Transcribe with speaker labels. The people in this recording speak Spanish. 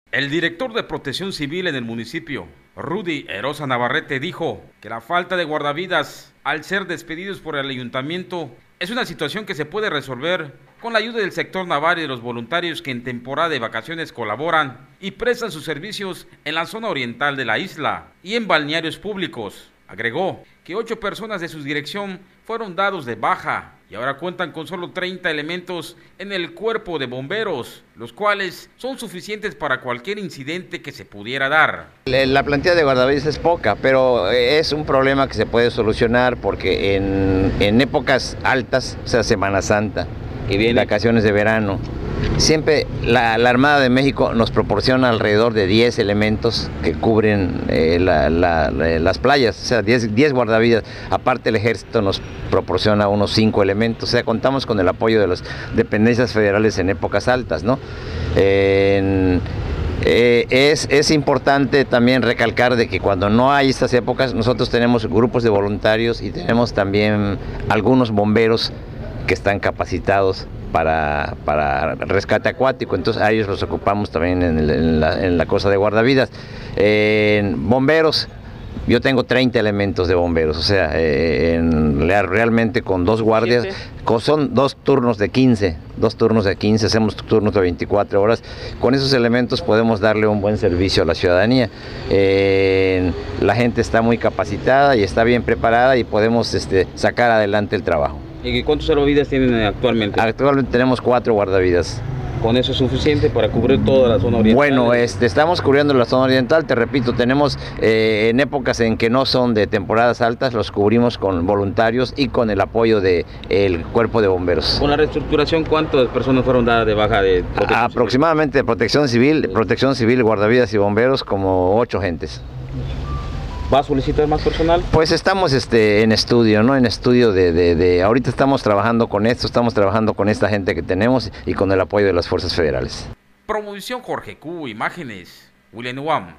Speaker 1: El director de Protección Civil en el municipio, Rudy Erosa Navarrete, dijo que la falta de guardavidas al ser despedidos por el ayuntamiento es una situación que se puede resolver con la ayuda del sector naval y de los voluntarios que en temporada de vacaciones colaboran y prestan sus servicios en la zona oriental de la isla y en balnearios públicos. Agregó que 8 personas de su dirección fueron dados de baja y ahora cuentan con solo 30 elementos en el cuerpo de bomberos, los cuales son suficientes para cualquier incidente que se pudiera dar.
Speaker 2: La plantilla de guardavidas es poca, pero es un problema que se puede solucionar porque en épocas altas, o sea, Semana Santa y vacaciones de verano, siempre la Armada de México nos proporciona alrededor de 10 elementos que cubren las playas, o sea, 10 guardavidas. Aparte el Ejército nos proporciona unos 5 elementos, o sea, contamos con el apoyo de las dependencias federales en épocas altas, ¿no? Es importante también recalcar de que cuando no hay estas épocas, nosotros tenemos grupos de voluntarios y tenemos también algunos bomberos que están capacitados para rescate acuático, entonces a ellos los ocupamos también en la cosa de guardavidas. En bomberos, yo tengo 30 elementos de bomberos, o sea, realmente con 2 guardias, son 2 turnos de 15, hacemos turnos de 24 horas, con esos elementos podemos darle un buen servicio a la ciudadanía. La gente está muy capacitada y está bien preparada y podemos sacar adelante el trabajo.
Speaker 1: ¿Y cuántos salvavidas tienen actualmente?
Speaker 2: Actualmente tenemos 4 guardavidas.
Speaker 1: ¿Con eso es suficiente para cubrir toda la zona oriental?
Speaker 2: Bueno, estamos cubriendo la zona oriental, te repito, tenemos en épocas en que no son de temporadas altas, los cubrimos con voluntarios y con el apoyo del cuerpo de bomberos.
Speaker 1: Con la reestructuración, ¿cuántas personas fueron dadas de baja de protección
Speaker 2: aproximadamente
Speaker 1: civil?
Speaker 2: Protección Civil, guardavidas y bomberos, como 8 gentes.
Speaker 1: ¿Va a solicitar más personal?
Speaker 2: Pues estamos en estudio, ¿no? En estudio ahorita estamos trabajando con esto, estamos trabajando con esta gente que tenemos y con el apoyo de las fuerzas federales.
Speaker 1: Promoción Jorge Q, imágenes, William Wam.